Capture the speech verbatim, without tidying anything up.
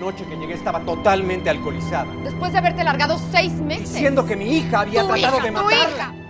noche que llegué estaba totalmente alcoholizada. Después de haberte largado seis meses. Diciendo que mi hija había Tu tratado hija, de tu matarla. hija.